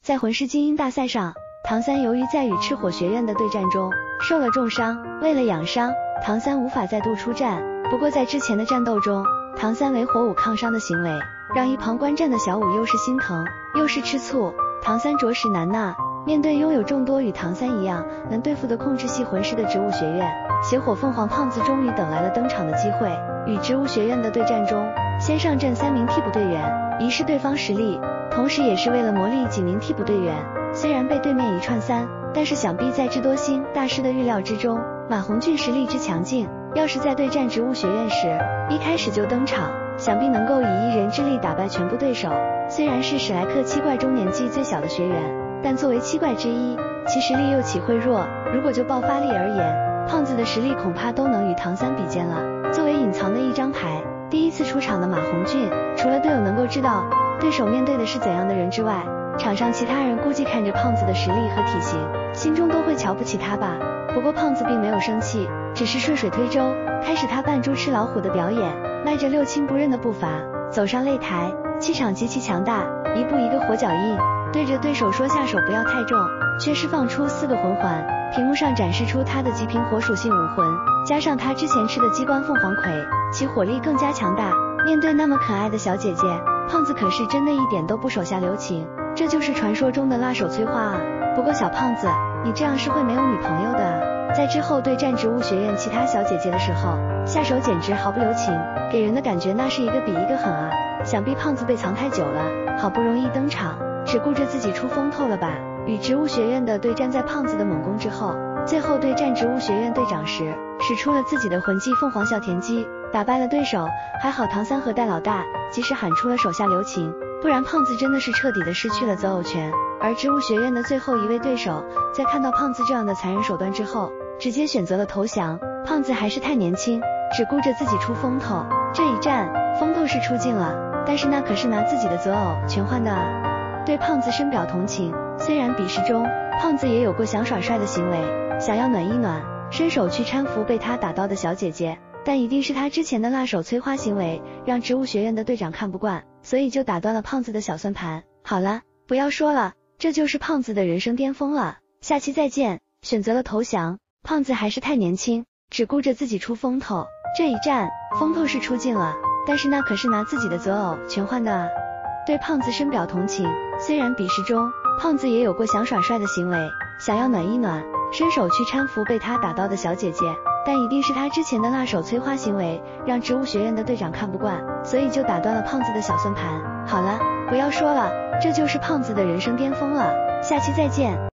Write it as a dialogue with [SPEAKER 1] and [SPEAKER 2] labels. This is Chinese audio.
[SPEAKER 1] 在魂师精英大赛上，唐三由于在与赤火学院的对战中受了重伤，为了养伤，唐三无法再度出战。不过在之前的战斗中，唐三为火舞抗伤的行为，让一旁观战的小舞又是心疼又是吃醋，唐三着实难纳。面对拥有众多与唐三一样能对付的控制系魂师的植物学院，邪火凤凰胖子终于等来了登场的机会。与植物学院的对战中，先上阵3名替补队员，仪示对方实力，同时也是为了磨砺几名替补队员。虽然被对面一串3，但是想必在智多星大师的预料之中，马红俊实力之强劲，要是在对战植物学院时一开始就登场，想必能够以一人之力打败全部对手。虽然是史莱克7怪中年纪最小的学员，但作为7怪之一，其实力又岂会弱？如果就爆发力而言，胖子的实力恐怕都能与唐三比肩了。作为隐藏的一张牌，第一次出场的马红俊，除了队友能够知道对手面对的是怎样的人之外，场上其他人估计看着胖子的实力和体型，心中都会瞧不起他吧。不过胖子并没有生气，只是顺水推舟，开始他扮猪吃老虎的表演，迈着六亲不认的步伐走上擂台，气场极其强大，一步一个火脚印，对着对手说下手不要太重，却释放出4个魂环，屏幕上展示出他的极品火属性武魂，加上他之前吃的鸡冠凤凰葵，其火力更加强大。面对那么可爱的小姐姐，胖子可是真的一点都不手下留情，这就是传说中的辣手摧花啊。不过小胖子，你这样是会没有女朋友的啊。在之后对战植物学院其他小姐姐的时候，下手简直毫不留情，给人的感觉那是一个比一个狠啊。想必胖子被藏太久了，好不容易登场，只顾着自己出风头了吧。与植物学院的对战，在胖子的猛攻之后，最后对战植物学院队长时，使出了自己的魂技凤凰哮田击，打败了对手。还好唐三和戴老大及时喊出了手下留情，不然胖子真的是彻底的失去了择偶权。而植物学院的最后一位对手，在看到胖子这样的残忍手段之后，直接选择了投降。胖子还是太年轻，只顾着自己出风头，这一战风头是出尽了，但是那可是拿自己的择偶权换的啊。对胖子深表同情，虽然比试中胖子也有过想耍帅的行为，想要暖一暖，伸手去搀扶被他打到的小姐姐，但一定是他之前的辣手摧花行为让植物学院的队长看不惯，所以就打断了胖子的小算盘。好了，不要说了，这就是胖子的人生巅峰了。下期再见。选择了投降，胖子还是太年轻，只顾着自己出风头，这一战风头是出尽了，但是那可是拿自己的择偶权换的啊。对胖子深表同情，虽然比试中胖子也有过想耍帅的行为，想要暖一暖，伸手去搀扶被他打到的小姐姐，但一定是他之前的辣手摧花行为让植物学院的队长看不惯，所以就打断了胖子的小算盘。好了，不要说了，这就是胖子的人生巅峰了。下期再见。